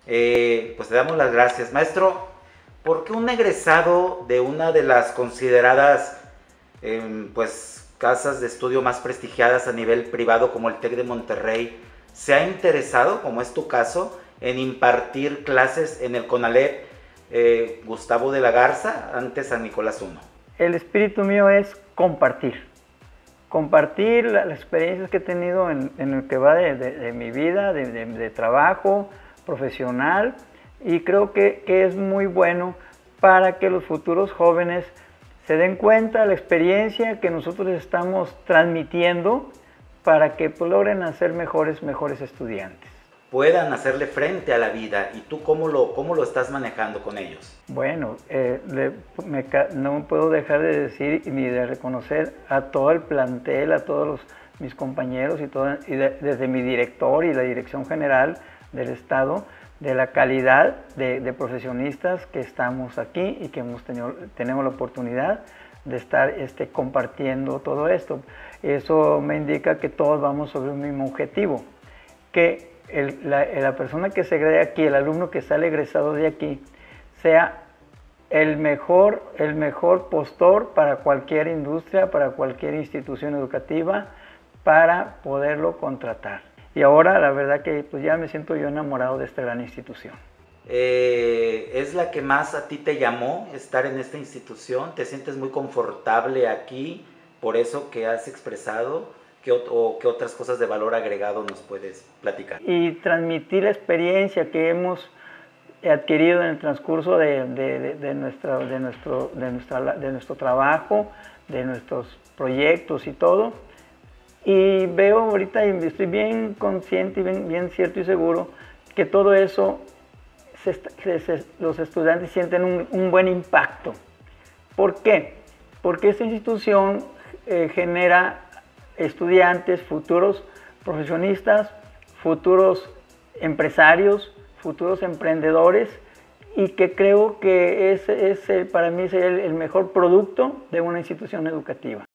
Pues te damos las gracias. Maestro, ¿por qué un egresado de una de las consideradas pues, casas de estudio más prestigiadas a nivel privado como el TEC de Monterrey se ha interesado, como es tu caso, en impartir clases en el CONALEP Gustavo de la Garza, antes San Nicolás I? El espíritu mío es compartir las experiencias que he tenido en lo que va de mi vida, de trabajo profesional, y creo que es muy bueno para que los futuros jóvenes se den cuenta de la experiencia que nosotros estamos transmitiendo para que pues, logren ser mejores estudiantes. Puedan hacerle frente a la vida. ¿Y tú cómo lo estás manejando con ellos? Bueno, no puedo dejar de decir ni de reconocer a todo el plantel, a todos mis compañeros desde mi director y la dirección general del Estado, de la calidad de profesionistas que estamos aquí y que tenemos la oportunidad de estar compartiendo todo esto. Eso me indica que todos vamos sobre un mismo objetivo, que la persona que se gradúe aquí, el alumno que sale egresado de aquí, sea el mejor postor para cualquier industria, para cualquier institución educativa, para poderlo contratar. Y ahora la verdad que pues ya me siento yo enamorado de esta gran institución. ¿Es la que más a ti te llamó estar en esta institución? ¿Te sientes muy confortable aquí por eso que has expresado? ¿Qué otras cosas de valor agregado nos puedes platicar? Y transmitir la experiencia que hemos adquirido en el transcurso de nuestro trabajo, de nuestros proyectos y todo. Y veo ahorita, y estoy bien consciente y bien cierto y seguro, que todo eso los estudiantes sienten un buen impacto. ¿Por qué? Porque esta institución genera estudiantes, futuros profesionistas, futuros empresarios, futuros emprendedores, y que creo que para mí sería el mejor producto de una institución educativa.